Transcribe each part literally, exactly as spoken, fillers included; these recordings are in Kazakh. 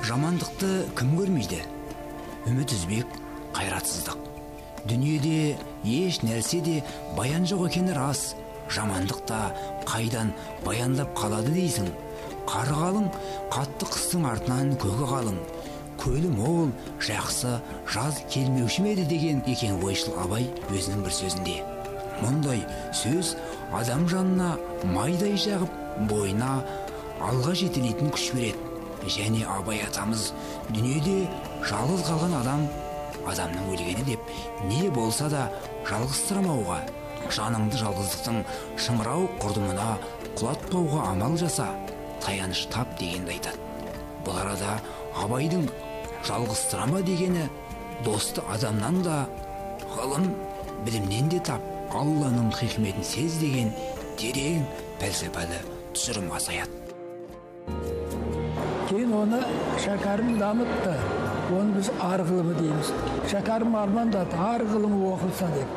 Жамандықты кім көрмейді? Үміт үзбек қайратсыздық. Дүниеде еш нәрсе де баян жоқ екені рас. Жамандық та қайдан баяндап қалады дейсің. Қары қалың, қатты қыстың артынан көгі қалың. Көлі мол, жақсы жаз келмеуші ме еді деген екен ойшыл Абай өзінің бір сөзінде. Мұндай сөз адам жанына майдай жағып, бойына алға жетелейтін күш береді. Және Абай атамыз дүниеде жалғыз қалған адам, адамның өлгені деп не болса да жалғызсырамауға, жаныңды жалғыздықтың шыңырау құрдымына құлатпауға амал жаса, таяныш тап дегенді айтады. Бұл арада Абайдың жалғызсырама дегені досты адамнан да, ғылым, білімнен де тап, Алланың хикметін сез деген терең пәлсапалы тұжырымға саяды. Кейін оны шәкәрім дамытты. Оны біз ар ғылымы дейміз. Шәкәрім армандады, ар ғылымы оқылса деп.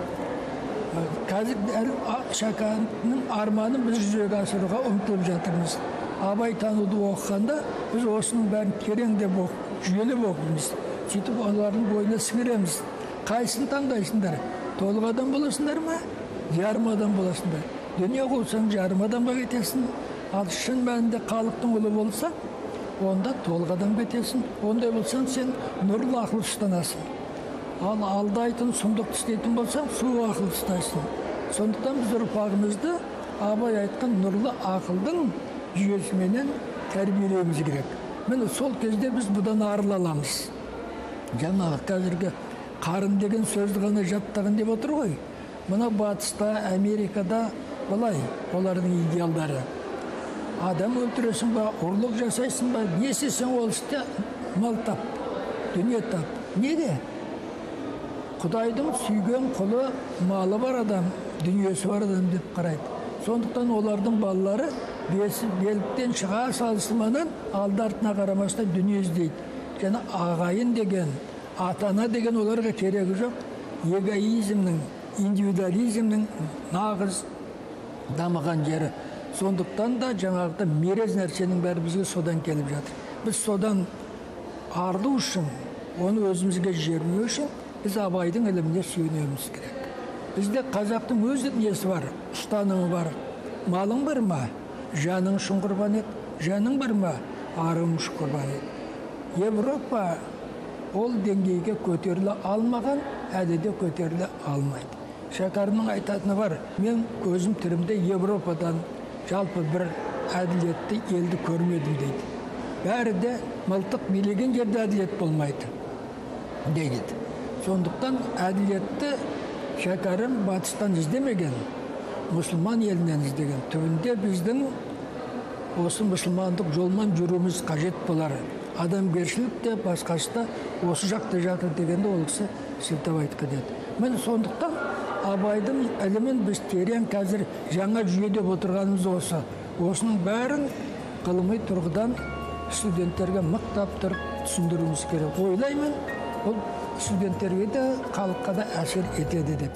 Қазір шәкәрімнің арманын біз жүзеге асыруға ұмтылып жатырмыз. Абай тануды оқығанда біз осының бәрін тереңдеп оқып, жүйелеп оқимыз. Сөйтіп олардың бойына сіңіреміз. Қайсысын таңдайсыңдар? Толық адам боласыңдар ма? Жарым адам боласыңдар. Дүние қылсаң жарым адамға кетесің. Ал шын мәнінде халықтың ұлы болса, онда толық адам кетесің. Ондай болсаң сен нұрлы ақыл ұстанасың. Ал алдайтын, сұмдық істейтін болсаң, суық ақыл ұстайсың. Сондықтан біз ұрпағымызды Абай айтқан нұрлы ақылдың жүйесіменен тәрбиелеуіміз керек. Міне сол кезде біз бұдан арыла аламыз. Жаңағы қазіргі қарын деген сөзді ғана жаттаған деп отыр ғой. Мына батыста, Америкада былай, олардың идеалдары. Адам өлтіресің ба, ұрлық жасайсың ба, не істесең ол істе мал тап, дүние тап. Неге? Құдайдың сүйген құлы, малы бар адам, дүниесі бар адам деп қарайды. Сондықтан олардың балалары бесі беліктен шыға салысыманан алды артына қарамастан дүние іздейді. Және ағайын деген, атана деген оларға керегі жоқ. Эгоизмнің, индивидуализмнің нағыз дамыған жері. Сондықтан да жаңағыда мерез нәрсенің бәрі бізге содан келіп жатыр. Біз содан арылу үшін, оны өзімізге жермеу үшін, біз Абайдың іліміне сүйенуіміз керек. Бізде қазақтың өз несі бар, ұстанымы бар. Малың бар ма? Жаның үшін құрбан ет. Жаның бар ма? Арың үшін құрбан ет. Европа ол деңгейге көтеріле алмаған, әлі де көтеріле алмайды. Шәкәрімнің айтатыны бар, мен өзім тірімде Европадан жалпы бір әділетті елді көрмедім дейді. Бәрі де мылтық билеген жерде әділет болмайды дейді. Сондықтан әділетті Шәкәрім батыстан іздемеген, мұсылман елінен іздеген. Түбінде біздің осы мұсылмандық жолмен жүруіміз қажет болар. Адамгершілік те басқасы да осы жақта жатыр дегенде ол кісі сілтеп айтқан еді. Мен сондықтан Абайдың ілімін біз терең қазір жаңа жүйедеп отырғанымыз осы. Осының бәрін ғылыми тұрғыдан студенттерге мықтап тұрып түсіндіруіміз керек. Ойлаймын, бұл студенттерге де халыққа да әсер етеді деп.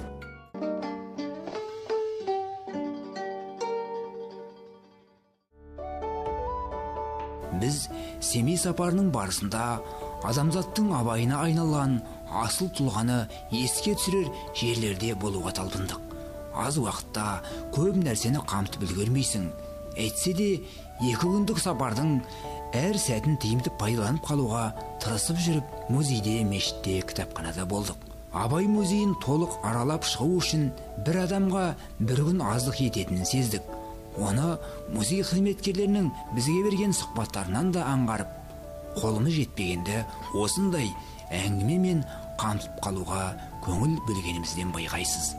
Біз Семей сапарының барысында адамзаттың абайына айналған асыл тұлғаны еске түсірер жерлерде болуға талпындық. Аз уақытта көп нәрсені қамтып үлгермейсің. Әйтсе де екі күндік сапардың әр сәтін тиімді пайдаланып қалуға тырысып жүріп, музейде, мешітте, кітапханада болдық. Абай музейін толық аралап шығу үшін бір адамға бір күн аздық ететінін сездік. Оны музей қызметкерлерінің бізге берген сұхбаттарынан да аңғарып, қолымыз жетпегенде осындай әңгімемен қамтып қалуға көңіл бөлгенімізден байқайсыз.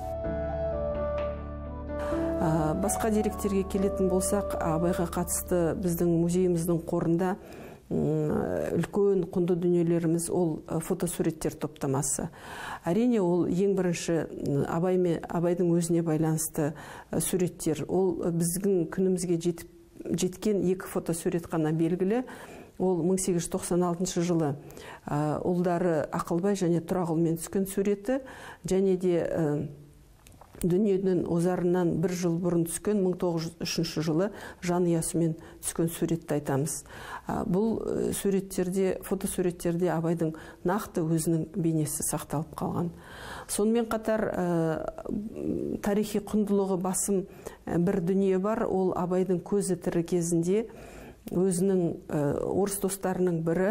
Басқа деректерге келетін болсақ, Абайға қатысты біздің музейіміздің қорында үлкен құнды дүниелеріміз ол фотосуреттер топтамасы. Әрине ол ең бірінші Абай мен Абайдың өзіне байланысты суреттер. Ол біздің күнімізге жеткен екі фотосурет қана белгілі. Ол мың сегіз жүз тоқсан алтыншы жылы ұлдары Ақылбай және Тұрағұлмен түскен суреті, және де дүниеден озарынан бір жыл бұрын түскен мың тоғыз жүз үшінші жылы жанұясымен түскен суретті айтамыз. Бұл суреттерде, фотосуреттерде Абайдың нақты өзінің бейнесі сақталып қалған. Сонымен қатар тарихи құндылығы басым бір дүние бар, ол Абайдың көзі тірі кезінде өзінің орыс достарының бірі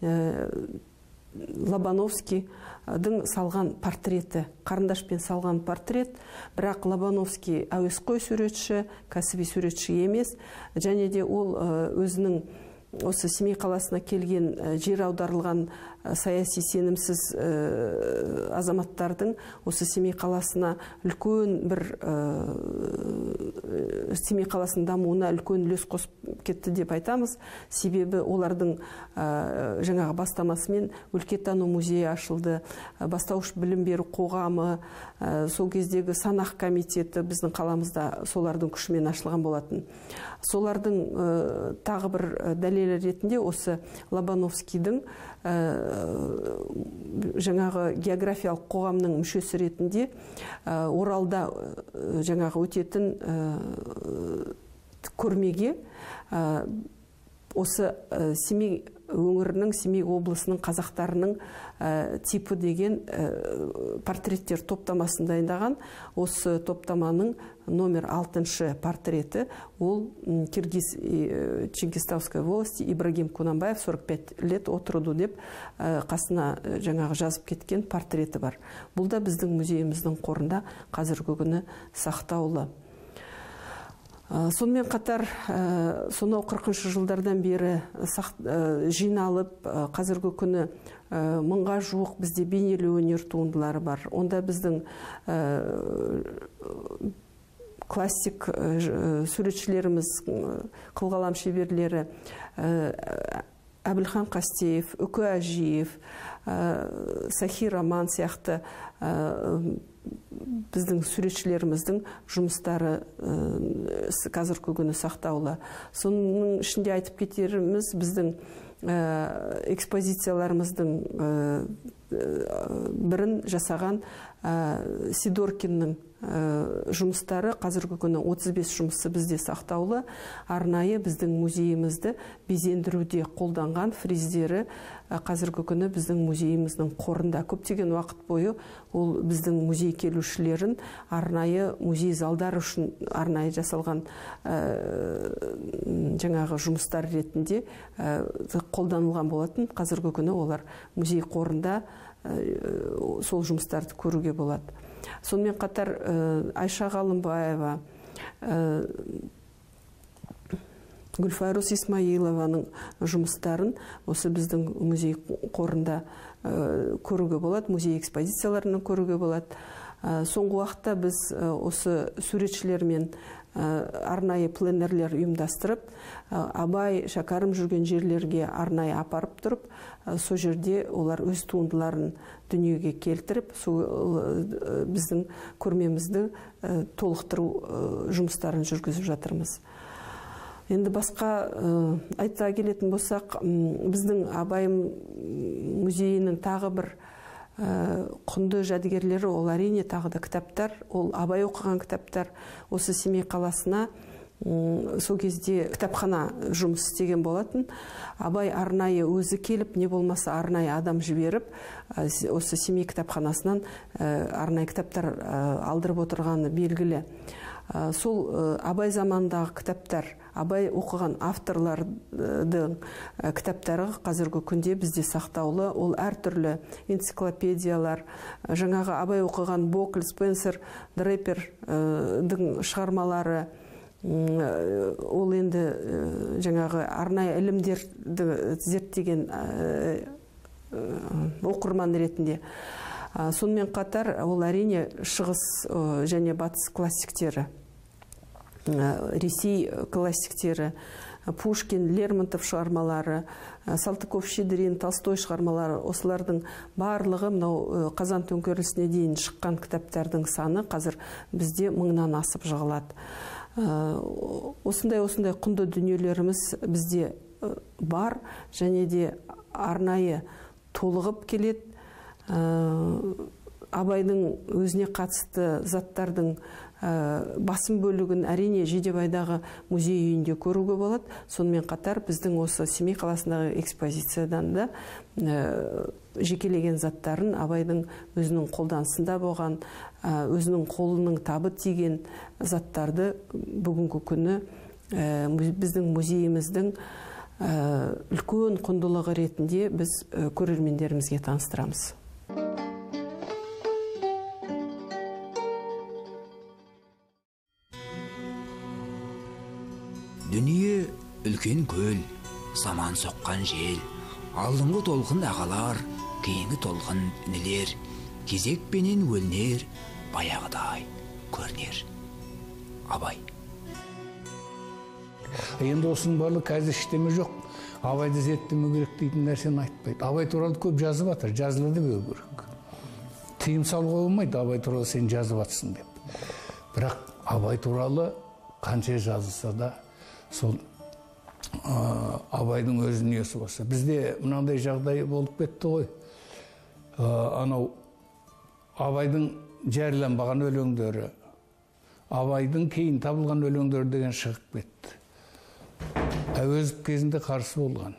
Лобановскийдің салған портреті, қарындашпен салған портрет, бірақ Лобановский әуесқой суретші, кәсіби суретші емес, және де ол өзінің осы Семей қаласына келген жер аударылған саяси сенімсіз азаматтардың осы Семей қаласына үлкен бір Семей қаласының дамуына үлкен үлес қосып кетті деп айтамыз. Себебі олардың жаңағы бастамасымен өлкетану музейі ашылды, бастауыш білім беру қоғамы, сол кездегі санақ комитеті біздің қаламызда солардың күшімен ашылған болатын. Солардың тағы бір дәлелі ретінде осы Лобановскийдің жаңағы географиялық қоғамның мүшесі ретінде Оралда жаңағы өтетін көрмеге осы Семей өңірінің, Семей облысының қазақтарының типі деген портреттер топтамасын дайындаған. Осы топтаманың номер алтыншы портреті ол Киргиз Ченгистауской волости Ибрагим Кунанбаев сорок пять лет от роду деп қасына жаңағы жазып кеткен портреті бар. Бұл да біздің музейіміздің қорында қазіргі күні сақтаулы. Сонымен қатар сонау қырқыншы жылдардан бері жиналып, қазіргі күні мыңға жуық бізде бейнелеу өнер туындылары бар. Онда біздің классик суретшілеріміз, қылғалам шеберлері Әбілхан Қастеев, Үкі Әжиев, Сахи Роман сияқты біздің суретшілеріміздің жұмыстары қазіргі күні сақтаулы. Соның ішінде айтып кетеріміз біздің экспозицияларымыздың бірін жасаған Сидоркиннің жұмыстары қазіргі күні отыз бес жұмысы бізде сақтаулы. Арнайы біздің музейімізді безендіруде қолданған фриздері қазіргі күні біздің музейіміздің қорында. Көптеген уақыт бойы ол біздің музей келушілерін арнайы музей залдар үшін арнайы жасалған жаңағы жұмыстар ретінде қолданылған болатын. Қазіргі күні олар музей қорында сол жұмыстарды көруге болады. Сонымен қатар Айша Ғалымбаева, Гүлфайрус Исмаилованың жұмыстарын осы біздің музей қорында көруге болады, музей экспозицияларынан көруге болады. Соңғы уақытта біз осы суретшілермен арнайы пленерлер ұйымдастырып, Абай, Шәкәрім жүрген жерлерге арнайы апарып тұрып, сол жерде олар өз туындыларын дүниеге келтіріп, біздің көрмемізді толықтыру жұмыстарын жүргізіп жатырмыз. Енді басқа айта келетін болсақ, біздің Абай музейінің тағы бір құнды жәдігерлері ол әрине тағы да кітаптар, ол Абай оқыған кітаптар. Осы Семей қаласына сол кезде кітапхана жұмыс істеген болатын. Абай арнайы өзі келіп, не болмаса арнайы адам жіберіп, осы Семей кітапханасынан арнайы кітаптар алдырып отырғаны белгілі. Сол Абай замандағы кітаптар, Абай оқыған авторлардың кітаптары қазіргі күнде бізде сақтаулы. Ол әртүрлі энциклопедиялар, жаңағы Абай оқыған Бокль, Спенсер, Дрейпердің шығармалары, ол енді жаңағы арнайы ілімдерді зерттеген оқырман ретінде. Сонымен қатар ол әрине шығыс және батыс классиктері, Ресей классиктері, Пушкин, Лермонтов шығармалары, Салтыков, Щедрин, Толстой шығармалары, осылардың барлығы мынау Қазан төңкерілісіне дейін шыққан кітаптардың саны қазір бізде мыңнан асып жығылады. Осындай-осындай құнды дүниелеріміз бізде бар, және де арнайы толығып келеді. Абайдың өзіне қатысты заттардың басым бөлігін әрине Жидебайдағы музей үйінде көруге болады. Сонымен қатар біздің осы Семей қаласындағы экспозициядан да жекелеген заттарын Абайдың өзінің қолданысында болған, өзінің қолының табы тиген заттарды бүгінгі күні біздің музейіміздің үлкен құндылығы ретінде біз көрермендерімізге таныстырамыз. Дүние үлкен көл, заман соққан жел, алдыңғы толқын ағалар, кейінгі толқын інілер, кезекпенен өлнер, баяғыдай көрнер. Абай. Енді осының барлығы қазір іштеме жоқ. Абайды зерттеме керек дейтін нәрсені айтпайды. Абай туралы көп жазып жатыр, жазылады беу керек. Тыйым салуға болмайды, Абай туралы сен жазып жатсың деп. Бірақ Абай туралы қанша жазылса да, сол Абайдың өз дүниесі болса. Бізде мынандай жағдай болып кетті ғой. Анау Абайдың жарияланбаған өлеңдері, Абайдың кейін табылған өлеңдері деген шығып кетті. Әуезов кезінде қарсы болған.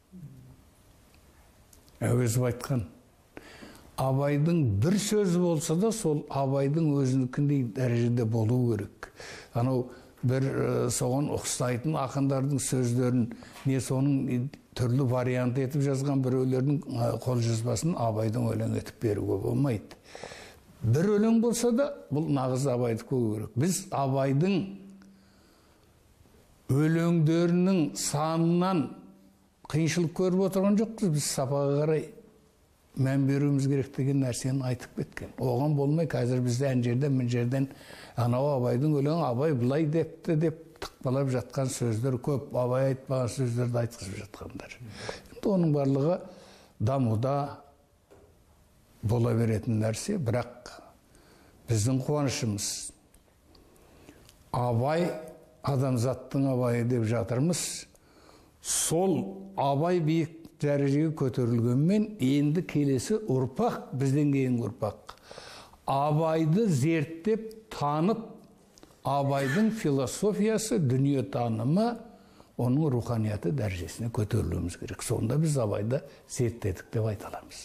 Әуезов айтқан. Абайдың бір сөзі болса да, сол Абайдың өзінікіндей дәрежеде болу керек. Анау бір соған ұқсайтын ақындардың сөздерін, не соның түрлі вариант етіп жазған біреулердің қолжазбасын Абайдың өлең етіп беруге болмайды. Бір өлең болса да, бұл нағыз Абайдікі керек. Біз Абайдың өлеңдерінің санынан қиыншылық көріп отырған жоқпыз. Біз сапаға қарай мән беруіміз керек деген нәрсені айтып кеткен. Оған болмай, қазір бізде ән жерден, мін жерден анау Абайдың өлеңі Абай былай депті деп тықпалап жатқан сөздер көп. Абай айтпаған сөздерді айтқызып жатқандар. Енді оның барлығы дамуда бола беретін нәрсе, бірақ біздің қуанышымыз Абай адамзаттың Абайы деп жатырмыз. Сол Абай биік дәрежеге көтерілгенмен енді келесі ұрпақ, бізден кейін ұрпақ Абайды зерттеп, танып, Абайдың философиясы, дүние танымы, оның руханияты дәрежесіне көтерілуіміз керек. Сонда біз Абайды зерттедік деп айта аламыз.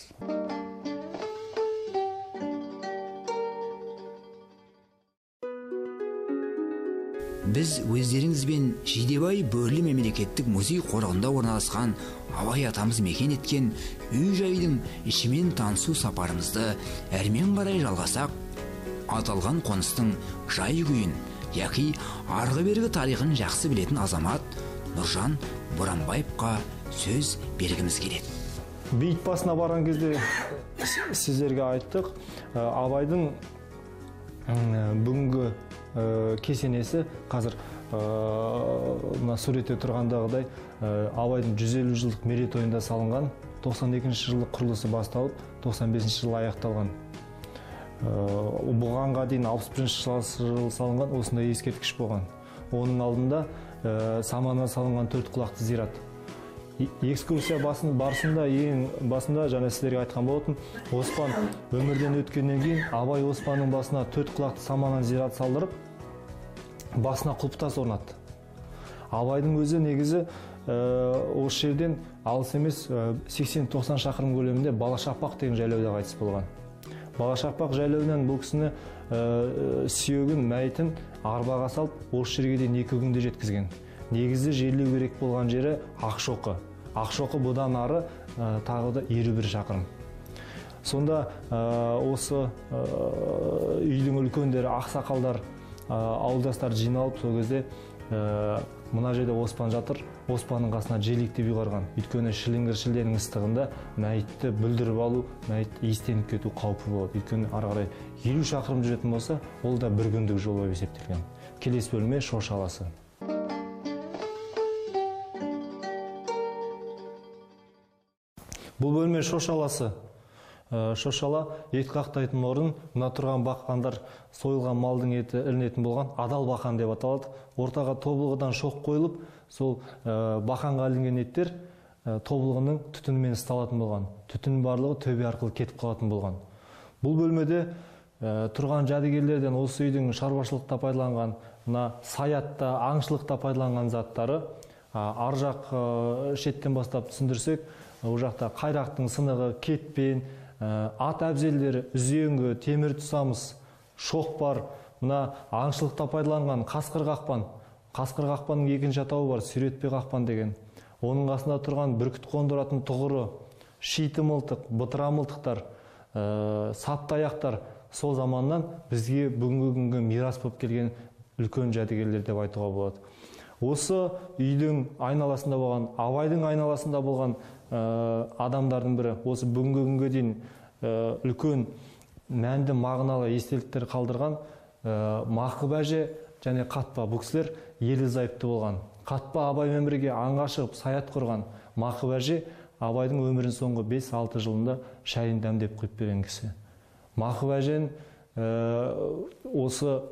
Біз өздеріңізбен Жидебай Бөрлі мемлекеттік музей қорығында орналасқан Абай атамыз мекен еткен үй жайдың ішімен танысу сапарымызды әрмен қарай жалғасақ, аталған қоныстың жай күйін, яки арғы бергі тарихын жақсы білетін азамат Нұржан Боранбаевқа сөз бергіміз келеді. Бейіт басына барған кезде сіздерге айттық, Абайдың бүгінгі кесенесі қазір мына суретте тұрғандағыдай Абайдың жүз елу жылдық мерейтойында салынған, тоқсан екінші жылы құрылысы басталып, тоқсан бесінші жылы аяқталған. Бұғанға дейін алпыс бірінші жылы салынған осындай ескерткіш болған. Оның алдында саманнан салынған төрт құлақты зират. Экскурсия барысында, ең басында жаңа сіздерге айтқан болатын, Оспан өмірден өткеннен кейін Абай Оспанның басына төрт құлақты саманнан зират салдырып, басына құлпытас орнатты. Абайдың өзі негізі осы жерден алыс емес сексен тоқсан шақырым көлемінде Балашақпақ деген жайлауда қайтыс болған. Балашақпақ жайлауынан бұл кісіні сүйегін, мәйітін арбаға салып, осы жерге дейін екі күнде жеткізген. Негізі жерлеу керек болған жері Ақшоқы. Ақшоқы бұдан ары тағы да елу бір шақырым. Сонда осы үйдің үлкендері, ақсақалдар, ауылдастар жиналып, сол кезде мына жерде Оспан жатыр. Оспанның қасына желіктеп ұйғарған. Өйткені шіліңгір шілденің ыстығында мәйітті бүлдіріп алу, мәйіт иістеніп кету қаупі болады. Өйткені ары қарай елу шақырым жүретін болса, ол да бір күндік жол болып есептелген. Келесі бөлме Шошаласы. Бұл бөлме Шошаласы. Шошала ет қақтайтын орын, мына тұрған баққандар сойылған малдың еті ілінетін болған адал бақан деп аталады. Ортаға тобылғыдан шоқ қойылып, сол бақанға ілінген еттер тобылғының түтінімен ұсталатын болған. Түтін барлығы төбе арқылы кетіп қалатын болған. Бұл бөлмеде тұрған жәдігерлерден осы үйдің шаруашылықта пайдаланған, мына саятта, аңшылықта пайдаланған заттары, ар жақ шеттен бастап түсіндірсек, ол жақта қайрақтың сынығы, кетпен, ат әбзелдері, үзеңгі, темір тұсамыз, шоқпар, мына аңшылықта пайдаланған қасқыр қақпан. Қасқыр қақпанның екінші атауы бар, сүйретпе қақпан деген. Оның қасында тұрған бүркіт қондыратын тұғыры, шиті мылтық, бытыра мылтықтар, саптаяқтар сол заманнан бізге бүгінгі күнгі мирас болып келген үлкен жәдігерлер деп айтуға болады. Осы үйдің айналасында болған, Абайдың айналасында болған адамдардың бірі, осы бүгінгі күнге дейін үлкен мәнді мағыналы естеліктер қалдырған Мақып әже және Қатпа, бұл кісілер ерлі зайыпты болған. Қатпа Абаймен бірге аңға шығып саят құрған. Мақып әже Абайдың өмірін соңғы бес-алты жылында шайын дәмдеп құйып берген кісі. Мақып әжен осы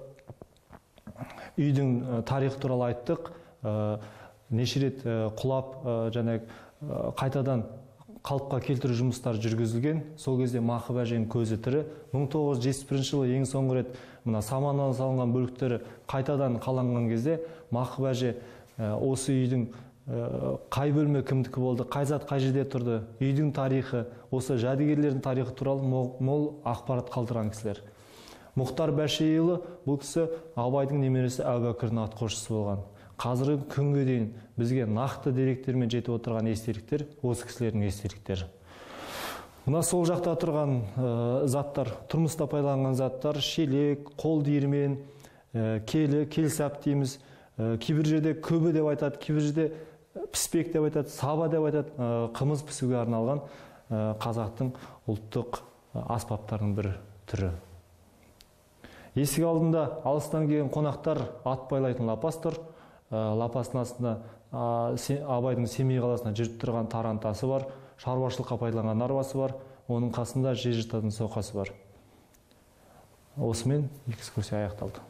үйдің тарихы туралы айттық. Неше рет құлап және қайтадан қалыпқа келтіру жұмыстар жүргізілген. Сол кезде Мақып әженің көзі тірі. мың тоғыз жүз жетпіс бірінші жылы ең соңғы рет мына саманнан салынған бөліктері қайтадан қаланған кезде Мақып әже осы үйдің қай бөлме кімдікі болды, қай зат қай жерде тұрды, үйдің тарихы, осы жәдігерлердің тарихы туралы мол ақпарат қалдырған кісілер. Мұхтар Бәшейұлы бұл кісі Абайдың немересі Әбубәкірдің атқосшысы болған. Қазіргі күнге дейін бізге нақты деректермен жетіп отырған естеліктер осы кісілердің естеліктері. Мына сол жақта тұрған заттар, тұрмыста пайдаланған заттар, шелек, қол диірмен, келі, келсап дейміз. Кейбір жерде көбі деп айтады, кейбір жерде піспек деп айтады, саба деп айтады. Қымыз пісуге арналған қазақтың ұлттық аспаптарының бір түрі. Есік алдында алыстан келген қонақтар ат байлайтын лапас тұр. Лапастың астында Абайдың Семей қаласына жүріп тұрған тарантасы бар, шаруашылыққа пайдаланған арбасы бар, оның қасында жер жыртатын соқасы бар. Осымен экскурсия аяқталды.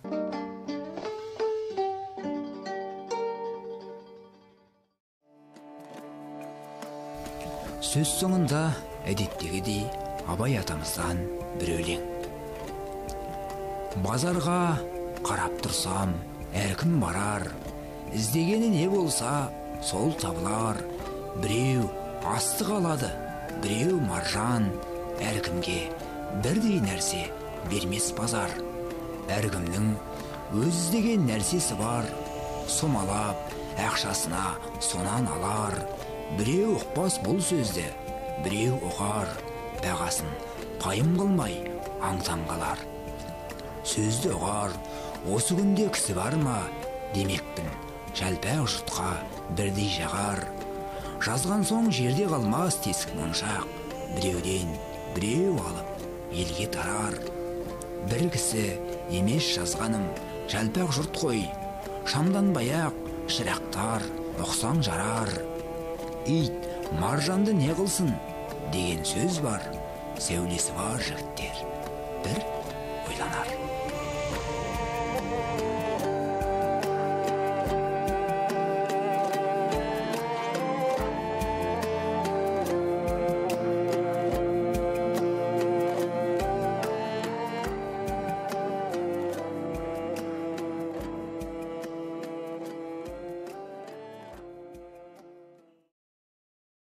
Сөз соңында әдеттегідей Абай атамыздан бір өлең. Базарға қарап тұрсам, әркім барар, іздегені не болса, сол табылар. Біреу астық алады, біреу маржан, әркімге бірдей нәрсе бермес базар. Әркімнің өз іздеген нәрсесі бар, сомалап, ақшасына сонан алар. Біреу ұқпас бұл сөзді, біреу ұғар, бағасын пайым қылмай аңтан қалар. Сөзді ұғар, осы күнде кісі бар ма, демекпін, жалпақ жұртқа бірдей жағар. Жазған соң жерде қалмас тесік моншақ, біреуден біреу алып елге тарар. Бір кісі емес жазғаным, жалпақ жұрт қой, шамдан баяқ шырақтар ұқсаң жарар. Ит маржанды не қылсын деген сөз бар, сәулесі бар жігіттер. Бір